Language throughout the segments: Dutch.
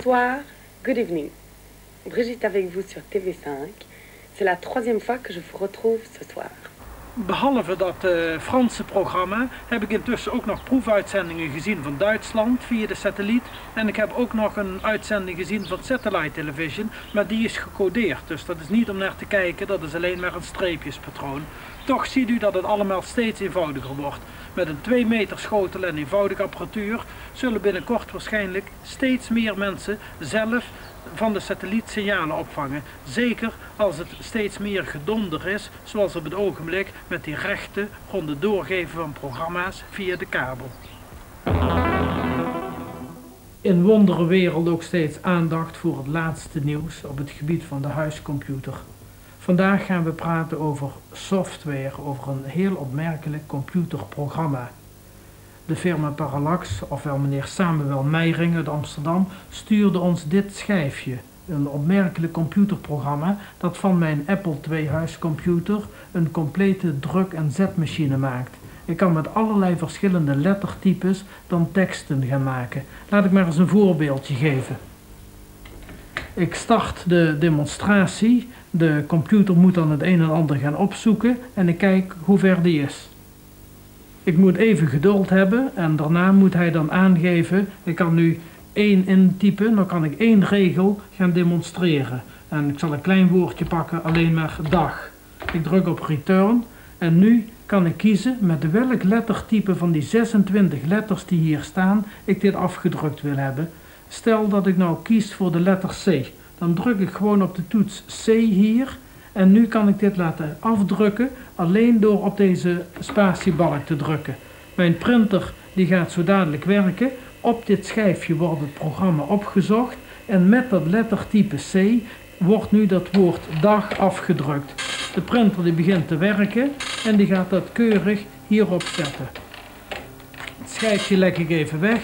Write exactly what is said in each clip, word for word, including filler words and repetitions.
Bonsoir, good evening. Brigitte avec vous sur T V cinq. C'est la troisième fois que je vous retrouve ce soir. Behalve dat uh, Franse programma heb ik intussen ook nog proefuitzendingen gezien van Duitsland via de satelliet. En ik heb ook nog een uitzending gezien van Satellite Television, maar die is gecodeerd. Dus dat is niet om naar te kijken, dat is alleen maar een streepjespatroon. Toch ziet u dat het allemaal steeds eenvoudiger wordt. Met een twee meter schotel en eenvoudige apparatuur zullen binnenkort waarschijnlijk steeds meer mensen zelf van de satellietsignalen opvangen. Zeker als het steeds meer gedonder is, zoals op het ogenblik met die rechte rond het doorgeven van programma's via de kabel. In Wonderenwereld ook steeds aandacht voor het laatste nieuws op het gebied van de huiscomputer. Vandaag gaan we praten over software, over een heel opmerkelijk computerprogramma. De firma Parallax, ofwel meneer Samuel Meijering uit Amsterdam, stuurde ons dit schijfje. Een opmerkelijk computerprogramma dat van mijn Apple twee huiscomputer een complete druk- en zetmachine maakt. Ik kan met allerlei verschillende lettertypes dan teksten gaan maken. Laat ik maar eens een voorbeeldje geven. Ik start de demonstratie. De computer moet dan het een en ander gaan opzoeken en ik kijk hoe ver die is. Ik moet even geduld hebben en daarna moet hij dan aangeven, ik kan nu één intypen, dan kan ik één regel gaan demonstreren. En ik zal een klein woordje pakken, alleen maar dag. Ik druk op return en nu kan ik kiezen met welk lettertype van die zesentwintig letters die hier staan ik dit afgedrukt wil hebben. Stel dat ik nou kies voor de letter C. Dan druk ik gewoon op de toets C hier en nu kan ik dit laten afdrukken alleen door op deze spatiebalk te drukken. Mijn printer die gaat zo dadelijk werken. Op dit schijfje wordt het programma opgezocht en met dat lettertype C wordt nu dat woord dag afgedrukt. De printer die begint te werken en die gaat dat keurig hierop zetten. Het schijfje leg ik even weg.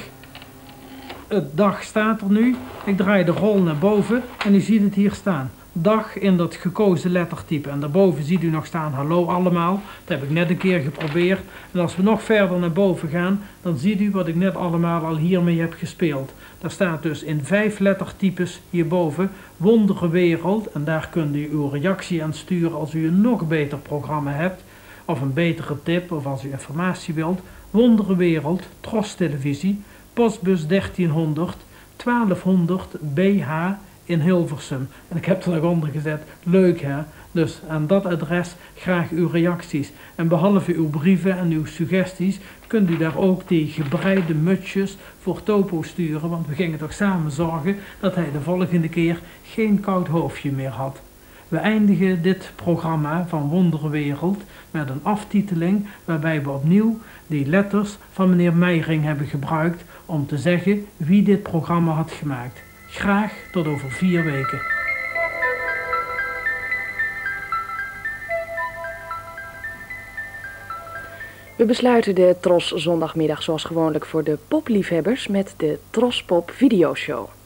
Het dag staat er nu. Ik draai de rol naar boven en u ziet het hier staan. Dag in dat gekozen lettertype. En daarboven ziet u nog staan hallo allemaal. Dat heb ik net een keer geprobeerd. En als we nog verder naar boven gaan, dan ziet u wat ik net allemaal al hiermee heb gespeeld. Daar staat dus in vijf lettertypes hierboven Wonderenwereld. En daar kunt u uw reactie aan sturen als u een nog beter programma hebt. Of een betere tip, of als u informatie wilt. Wonderenwereld, Tros Televisie, postbus dertienhonderd, twaalfhonderd B H in Hilversum. En ik heb er nog onder gezet, leuk hè? Dus aan dat adres graag uw reacties. En behalve uw brieven en uw suggesties, kunt u daar ook die gebreide mutsjes voor Topo sturen, want we gingen toch samen zorgen dat hij de volgende keer geen koud hoofdje meer had. We eindigen dit programma van Wonderenwereld met een aftiteling waarbij we opnieuw die letters van meneer Meijering hebben gebruikt om te zeggen wie dit programma had gemaakt. Graag tot over vier weken. We besluiten de Tros zondagmiddag zoals gewoonlijk voor de popliefhebbers met de Tros Pop Videoshow.